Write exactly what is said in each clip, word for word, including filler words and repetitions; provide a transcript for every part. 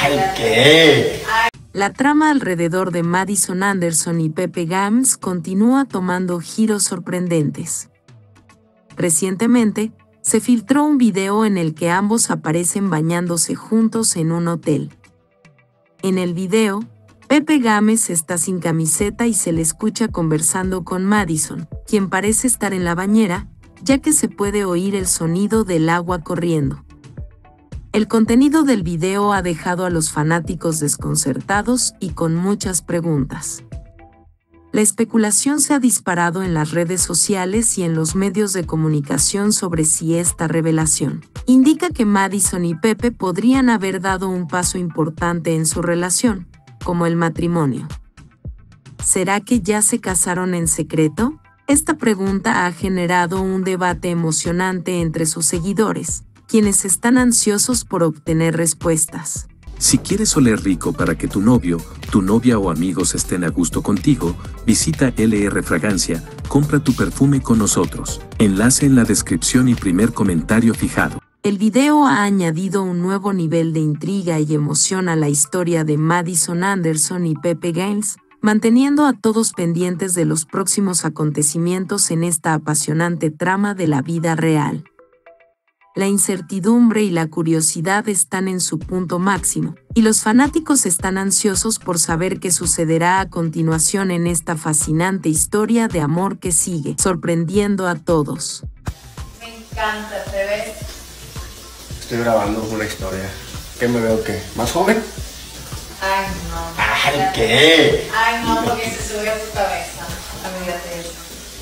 Ay, ¿qué? La trama alrededor de Madison Anderson y Pepe Games continúa tomando giros sorprendentes. Recientemente, se filtró un video en el que ambos aparecen bañándose juntos en un hotel. En el video, Pepe Games está sin camiseta y se le escucha conversando con Madison, quien parece estar en la bañera, ya que se puede oír el sonido del agua corriendo. El contenido del video ha dejado a los fanáticos desconcertados y con muchas preguntas. La especulación se ha disparado en las redes sociales y en los medios de comunicación sobre si esta revelación indica que Madison y Pepe podrían haber dado un paso importante en su relación, como el matrimonio. ¿Será que ya se casaron en secreto? Esta pregunta ha generado un debate emocionante entre sus seguidores, quienes están ansiosos por obtener respuestas. Si quieres oler rico para que tu novio, tu novia o amigos estén a gusto contigo, visita L R Fragancia, compra tu perfume con nosotros. Enlace en la descripción y primer comentario fijado. El video ha añadido un nuevo nivel de intriga y emoción a la historia de Madison Anderson y Pepe Games, manteniendo a todos pendientes de los próximos acontecimientos en esta apasionante trama de la vida real. La incertidumbre y la curiosidad están en su punto máximo, y los fanáticos están ansiosos por saber qué sucederá a continuación en esta fascinante historia de amor que sigue sorprendiendo a todos. Me encanta, ¿te ves? Estoy grabando una historia. ¿Qué me veo qué? ¿Más joven? Ay, no. Ay, ¿qué? Ay, no, porque se sube a tu cabeza. Olvídate eso.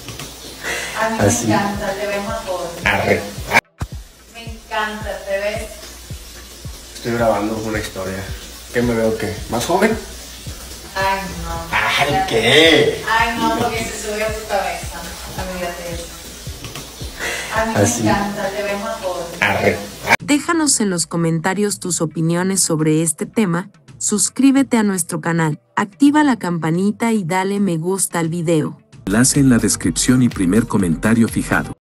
A mí Así. me encanta, te ves más joven. Arre. Me encanta, ¿te ves? Estoy grabando una historia. ¿Qué me veo qué? ¿Más joven? Ay, no. Ay, ¿qué? Ay, no, porque se sube a tu cabeza. Olvídate eso. A mí Así. me encanta, te ves más joven. Arre. Déjanos en los comentarios tus opiniones sobre este tema, suscríbete a nuestro canal, activa la campanita y dale me gusta al video. Enlace en la descripción y primer comentario fijado.